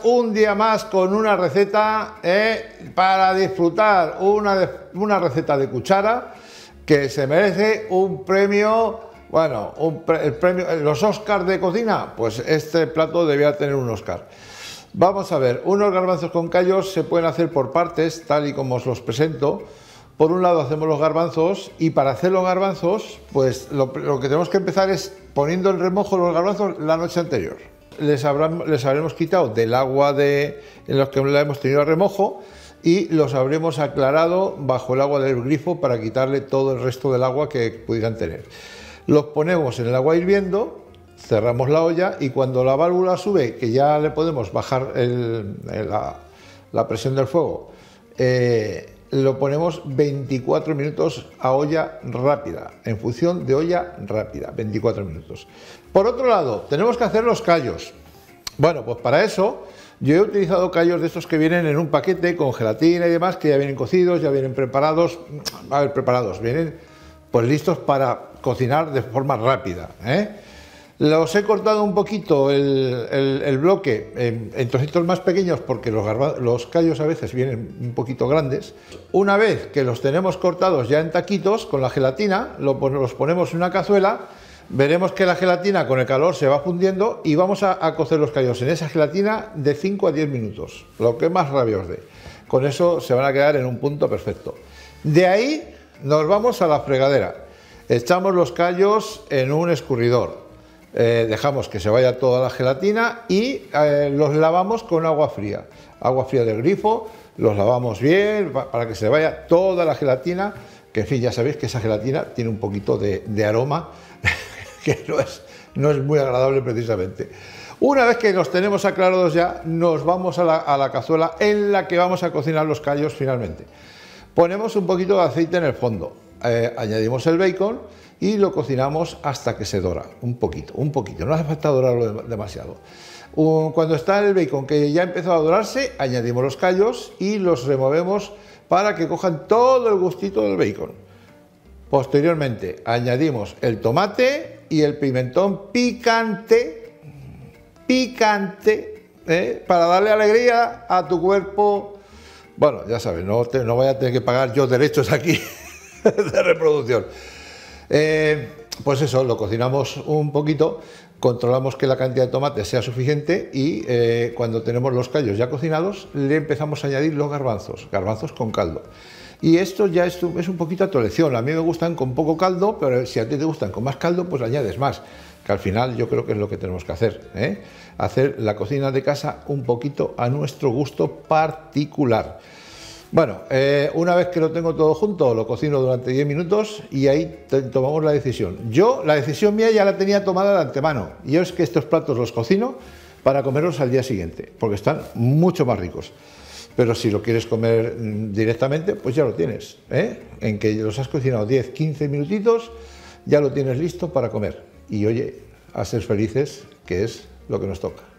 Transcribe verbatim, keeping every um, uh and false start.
un día más con una receta eh, para disfrutar, una, de, una receta de cuchara que se merece un premio, bueno, un pre, el premio, los Oscars de cocina, pues este plato debía tener un Oscar. Vamos a ver, unos garbanzos con callos se pueden hacer por partes, tal y como os los presento. Por un lado hacemos los garbanzos y para hacer los garbanzos, pues lo, lo que tenemos que empezar es poniendo en remojo los garbanzos la noche anterior. Les, habrán, les habremos quitado del agua de, en los que la hemos tenido a remojo y los habremos aclarado bajo el agua del grifo para quitarle todo el resto del agua que pudieran tener. Los ponemos en el agua hirviendo, cerramos la olla y cuando la válvula sube, que ya le podemos bajar el, el, la, la presión del fuego, eh, lo ponemos veinticuatro minutos a olla rápida, en función de olla rápida, veinticuatro minutos. Por otro lado, tenemos que hacer los callos. Bueno, pues para eso yo he utilizado callos de estos que vienen en un paquete con gelatina y demás, que ya vienen cocidos, ya vienen preparados, a ver, preparados, vienen pues listos para cocinar de forma rápida, ¿eh? Los he cortado un poquito el, el, el bloque en, en trocitos más pequeños porque los, los callos a veces vienen un poquito grandes. Una vez que los tenemos cortados ya en taquitos con la gelatina, lo, los ponemos en una cazuela, veremos que la gelatina con el calor se va fundiendo y vamos a, a cocer los callos en esa gelatina de cinco a diez minutos, lo que más rabia os dé. Con eso se van a quedar en un punto perfecto. De ahí nos vamos a la fregadera, echamos los callos en un escurridor. Eh, dejamos que se vaya toda la gelatina y eh, los lavamos con agua fría, agua fría del grifo, los lavamos bien para que se vaya toda la gelatina, que en fin, ya sabéis que esa gelatina tiene un poquito de, de aroma que no es, no es muy agradable precisamente. Una vez que los tenemos aclarados ya, nos vamos a la, a la cazuela en la que vamos a cocinar los callos finalmente. Ponemos un poquito de aceite en el fondo, eh, añadimos el bacon y lo cocinamos hasta que se dora, un poquito, un poquito, no hace falta dorarlo demasiado. Cuando está el bacon que ya ha empezado a dorarse, añadimos los callos y los removemos para que cojan todo el gustito del bacon. Posteriormente añadimos el tomate y el pimentón picante, picante, ¿eh? Para darle alegría a tu cuerpo. Bueno, ya sabes, no, te, no voy a tener que pagar yo derechos aquí de reproducción. Eh, pues eso, lo cocinamos un poquito, controlamos que la cantidad de tomate sea suficiente y eh, cuando tenemos los callos ya cocinados le empezamos a añadir los garbanzos, garbanzos con caldo. Y esto ya es, es un poquito a tu elección. A mí me gustan con poco caldo, pero si a ti te gustan con más caldo, pues añades más, que al final yo creo que es lo que tenemos que hacer, ¿eh? Hacer la cocina de casa un poquito a nuestro gusto particular. Bueno, eh, una vez que lo tengo todo junto, lo cocino durante diez minutos y ahí tomamos la decisión. Yo, la decisión mía ya la tenía tomada de antemano. Y yo es que estos platos los cocino para comerlos al día siguiente, porque están mucho más ricos. Pero si lo quieres comer directamente, pues ya lo tienes, ¿eh? En que los has cocinado diez, quince minutitos, ya lo tienes listo para comer. Y oye, a ser felices, que es lo que nos toca.